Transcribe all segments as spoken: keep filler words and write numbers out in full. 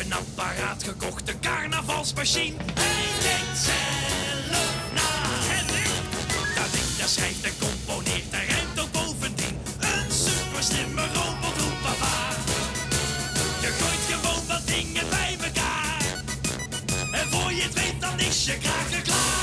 een apparaat gekocht, een carnavalsmachine. Hij denkt zelf na. En dat ding, daar schrijft en componeert, daar rijmt ook bovendien. Een super slimme robot, roep papa. Je gooit gewoon wat dingen bij elkaar. En voor je het weet, dan is je kraken klaar.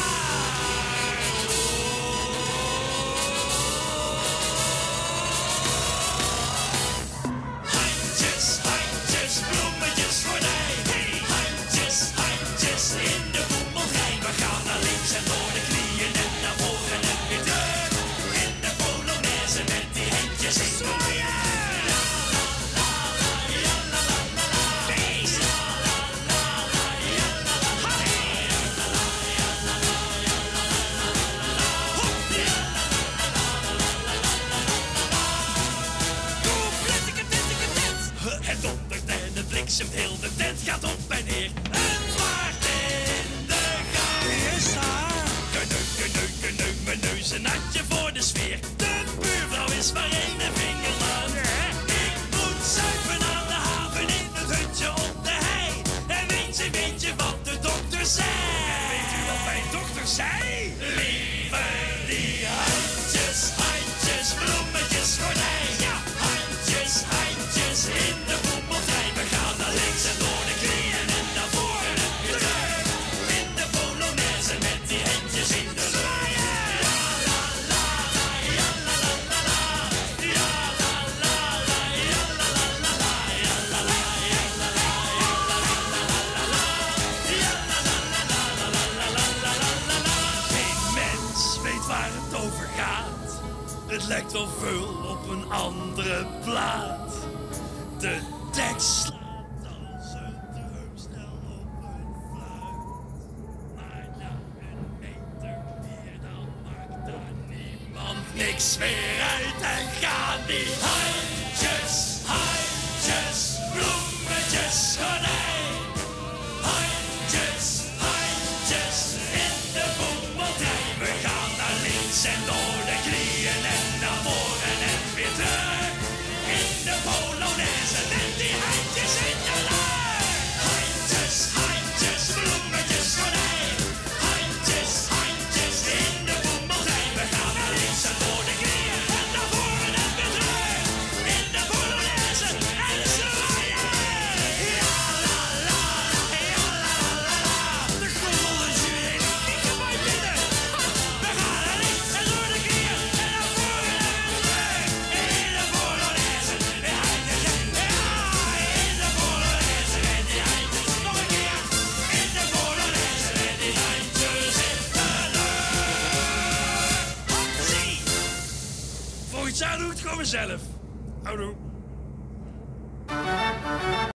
Het dondert en het bliksemt, heel de tent gaat op en neer. Het waait in de gang. Is daar? Geneuk, geneuk, geneuk, mijn neus, een handje voor de sfeer. De buurvrouw is maar één vinger lang. Ik moet zuipen aan de haven in het hutje op de hei. En weet je, weet je wat de dokter zei? Weet u wat mijn dokter zei? Lieve die handjes, handjes, bloemetjes, gordijn. Ja, handjes, handjes in de boemeltrein. We gaan naar links en door de knieën en naar voren en weer terug. In de Polonaise met die handjes in de lucht. Ja la la la, ja la la la la. Ja la la la, ja la la la la. Ja la la, ja la la, ja la la la la. Ja la la la la la la la la la. Geen mens weet waar het over gaat. Het lijkt wel veel op een andere plaat. De tekst slaat als een drumstel op een fluit. Maar na een meter meer, dan maakt daar niemand niks meer uit en gaat die handjes, handjes, bloemetjes, gordijn. Handjes, handjes in de boemeltrein. We gaan naar links en door de knieën en naar voren en weer terug. In de Polonaise met die handjes in de lucht. Handjes, handjes, bloemetjes, gordijn. Handjes, handjes in de boemeltrein. We gaan naar links en door de knieën en naar voren en weer terug. In de Polonaise en zwaaien. Ja la la, ja la la la. De gondel is weer een kieken bij binnen. We gaan naar links en door de knieën en naar voren en weer terug. In de Polonaise. Volgend jaar doe ik het gewoon mezelf. Houdoe.